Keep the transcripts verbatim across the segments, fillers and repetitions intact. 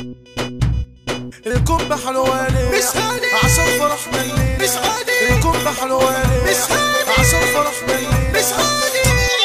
الكوبا حلواني مش هادي عشان فرحنا الليلة، مش هادي الكوبا حلواني مش هادي عشان فرحنا الليلة، مش هادي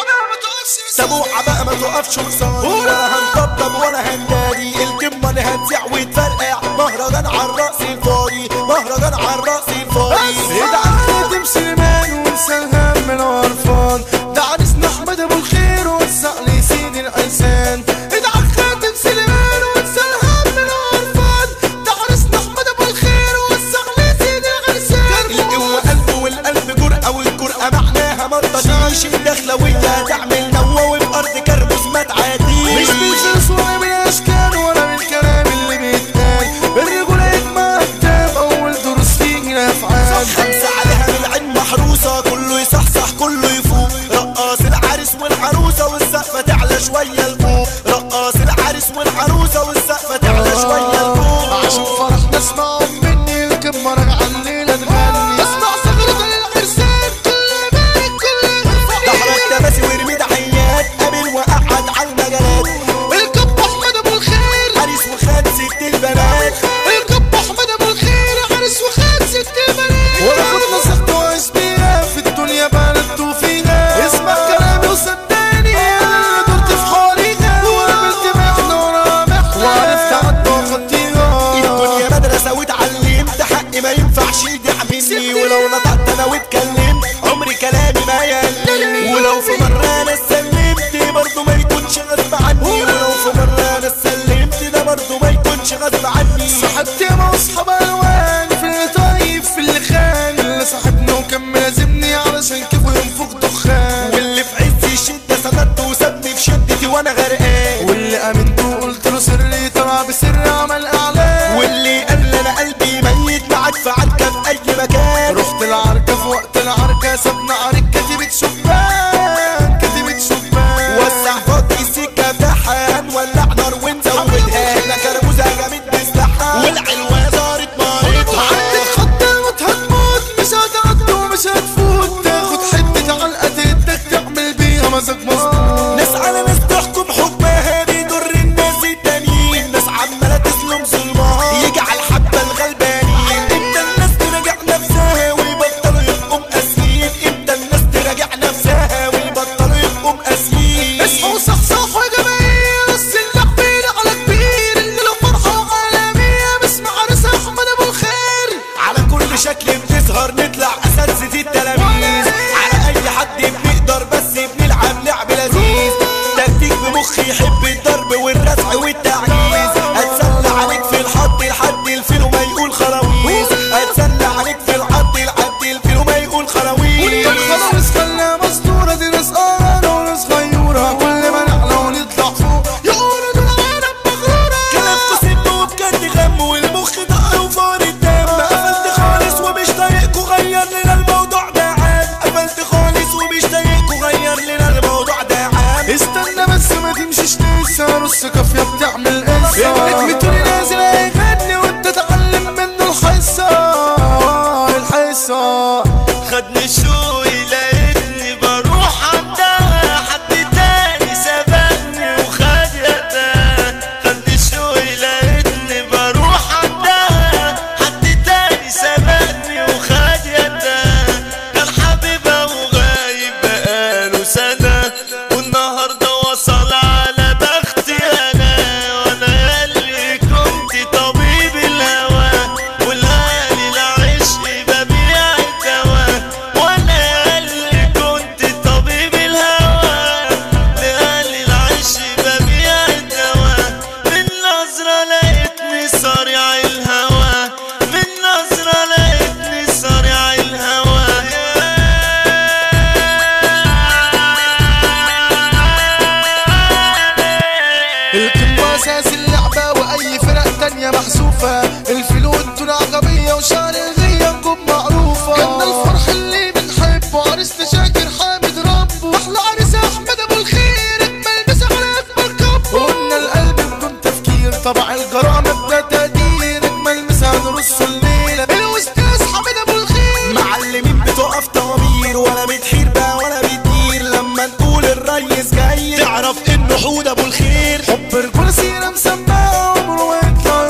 سبوعة بقى ما تقفش قصادي، ولا هنطبطب ولا هنداري، الكمة اللي هتزيع وتفرقع، مهرجان عالرأس الفاضي، مهرجان عالرأس الفاضي. ادعى خاتم سليمان وانسى الهم من القرفان، ده عريسنا احمد ابو الخير ووسع لي سيدي الانسان. ادعى خاتم سليمان وانسى الهم من القرفان، ده عريسنا احمد ابو الخير ووسع لي سيدي الانسان. القوة قلب والقلب جرأة والجرأة معناها ما تطيش، الدخلوية تعمل نوة والارض كربس ما تعديش. مش بالجنس ولا بالاشكال ولا بالكلام اللي بيتقال، الرجولة يجمع كتاب اول دروس فيه الافعال. خمسة عليها بالعين محروسة، كله يصحصح كله يفوق، رقاص العريس والعروسة والسقفة تعلى شوية لفوق، رقاص العريس والعروسة والسقفة تعلى شوية لفوق. عشان فرحنا اسمعهم مني الكمة راجعة الليلة تغني، اسمع صغرة العرسان كل بارك كل غني، ضحرك تماسي وارمي تحيات قابل وقعد على المجالات. الكب احمد ابو الخير عريس وخد ست البنات، الكب احمد ابو الخير عريس وخد ست البنات. ولقد نصحت وعيش بيها في الدنيا بلدت وفيها، اسمع كلامي وصدقني انا دورت في حواليها، وقابلت محنة ورا محنة وعرفت عدى وخطيها. الدنيا مدرسة واتعلمت حقي ما ينفعش يضيع مني، ولو نطقت انا واتكلمت عمري كلامي ما يقلني، ولو في مرة انا اتسلمت برضه ما يكونش غصب عني، ولو في مرة انا اتسلمت ده برضه ما يكونش غصب عني. صاحبت ياما واصحاب الوان في اللي طيب في اللي خان، اللي صاحبني وكان ملازمني علشان كيفه ينفخ دخان، واللي في عز الشدة سندته وسابني في شدتي وانا غرقان، واللي امنته وقلت له سري طلع بسر عمل اعلان، واللي قال لي انا قلبي ميت معاك في عركة في اي مكان. رحت العركة في وقت العركة سابنا عرك كتيبة شبان، كتيبة شبان وسع فاضي السكة بتاعها، هنولع نار ونزودها، احنا كربوزة جامد بسلاحها والعلوة صارت مارتها. عندك خط الموت هتموت مش هتعدي ومش هتفوت، تاخد حتة علقة تدك تعمل بيها مزاج مظبوط. ناس على ناس تحكم حكمها بيضر الناس التانيين، ناس عمالة تظلم ظلمها يجعل حبة الغلبانين. امتى الناس تراجع نفسها ويبطلوا يبقوا مقاسيين، امتى الناس تراجع نفسها ويبطلوا يبقوا مقاسيين. اصحوا صحصحوا يا جماهير بص اللعبين على كبير، اللي له فرحة عالمية باسم عريس احمد ابو الخير. على كل شكل بتظهر نطلع اساتذة التلاميذ، على اي حد بنقدر بس بنلعب لعب لذيذ، تكتيك بمخي يحب الضرب والرزع والتعجيز. هتسلى عليك في الحط لحد الفيل وما يقول خلاويص، هتسلى عليك في الحط لحد الفيل وما يقول خلاويص. خلاويص خليها مسطورة دي ناس قرارة وناس غيورة، كل ما نعلى ونطلع فوق يقولوا دول عالم مغرورة. كلامكوا سم وبجد غم والمخ دق وفار الدم، قفلت خالص ومش طايقكوا غير لنا الموضوع ده عام، قفلت خالص ومش طايقكوا غير لنا الموضوع ده عام. استنى بس ما تمشيش لسه نص كافية بتعمل قصة، ادمتوني نازل هيغني وانت تعلم منه الحصة الحصة. خدني شوي لقيتني بروح عندها، حد تاني سبقني وخد يدها. خدني شوي لقيتني بروح عندها، حد تاني سبقني وخد يدها. كان حبيبها وغايب بقاله سنة، والنهارده وصل على بختي انا، وانا اللي كنت طبيب الهوى، والهالي العشق ببيع الدواء، وانا اللي كنت طبيب الهوى، لهالي العشق ببيع الدواء. من نظرة لقيتني صريع الهوى، من نظرة لقيتني صريع الهوى. الكمة اساس اللعبة واي فرق تانية محذوفة، الفلوت العقبية وشعر الغية نجوم معروفة. جالنا الفرح اللي بنحبه عريسنا شاكر حامد ربه، احلى عريس احمد ابو الخير اجمل مسا على اكبر كبه. قلنا القلب بدون تفكير طبع الجرامة بدا تقدير، اجمل مسا نرص الليلة الاستاذ حامد ابو الخير. معلمين بتقف طوابير ولا بتحير بقى ولا بتدير، لما نقول الريس جاي تعرف انه حود ابو الخير. حب رجولة سيرة مسمى عمره ما يطلع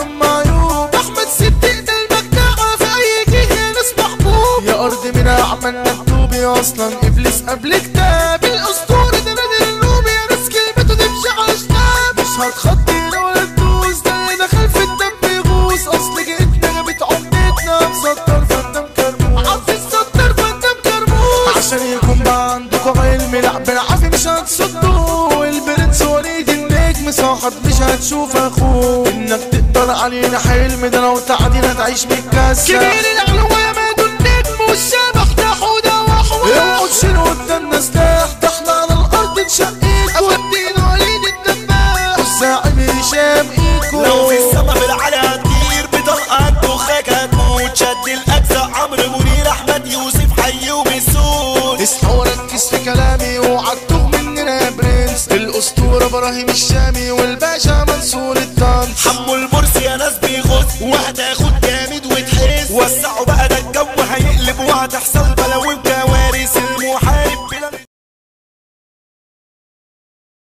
ما تشوف اخوك انك تقدر علينا حلم ده لو تعدينا تعيش متكسر كبير العلوامة دول نجم والشبح ده حوده وحوار اوعوا تشيلوا قدامنا سلاح ده احنا على الارض نشقيكوا افدينا وليد الدباح والزاعم هشام ايكو لو في السما بالعلي هتطير بطلقة دخاك هتموت شد الاجزاء عمرو منير احمد يوسف حي وبيسود اصحى وركز في كلامي اوعى تتوه مننا يا برنس الاسطورة ابراهيم الشامي والباشا منصور الطنس حمو المرسي يا ناس بيغز وهتاخد جامد وتحس وسعوا بقى ده الجو هيقلب وهتحصل بلاوي